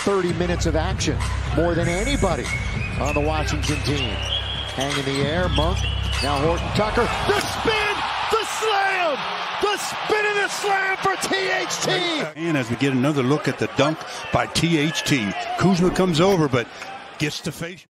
30 minutes of action, more than anybody on the Washington team. Hang in the air, Monk, now Horton-Tucker, the spin, the slam, the spin and the slam for THT. And as we get another look at the dunk by THT, Kuzma comes over but gets to face.